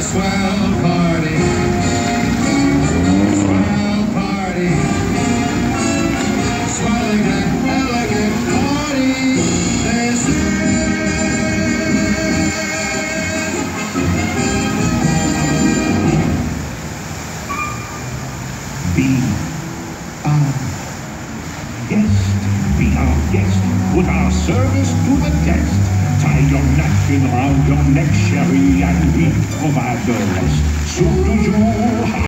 swell party. Swell party. Swelligant, elegant party. This is Be our guest. Be our guest. Put our service to the test. Tie your napkin round your neck, Sherry, and we provide the rest. So do you